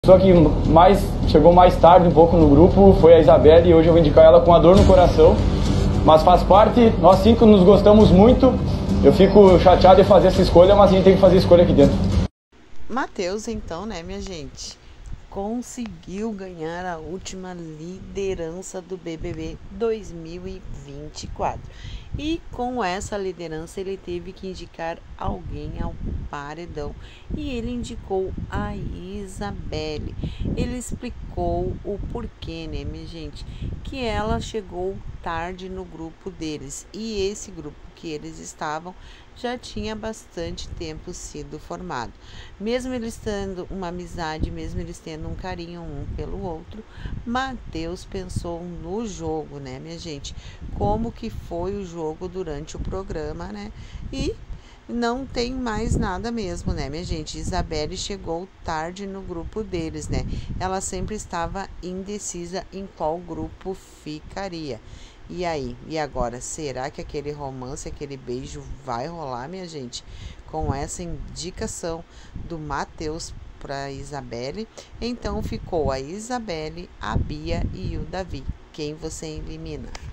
Só que chegou mais tarde um pouco no grupo foi a Isabelle e hoje eu vou indicar ela com a dor no coração. Mas faz parte, nós 5 nos gostamos muito. Eu fico chateado de fazer essa escolha, mas a gente tem que fazer escolha aqui dentro. Matheus, então, né, minha gente, conseguiu ganhar a última liderança do BBB 2024. E com essa liderança ele teve que indicar alguém ao paredão e ele indicou a Isabelle. Ele explicou o porquê, né, minha gente, que ela chegou tarde no grupo deles e esse grupo que eles estavam já tinha bastante tempo sido formado. Mesmo eles tendo uma amizade, mesmo eles tendo um carinho um pelo outro, Matheus pensou no jogo, né, minha gente? Como que foi o jogo durante o programa, né? E não tem mais nada mesmo, né, minha gente? Isabelle chegou tarde no grupo deles, né? Ela sempre estava indecisa em qual grupo ficaria. E aí? E agora? Será que aquele romance, aquele beijo vai rolar, minha gente? Com essa indicação do Matheus para Isabelle, então ficou a Isabelle, a Bia e o Davi. Quem você elimina?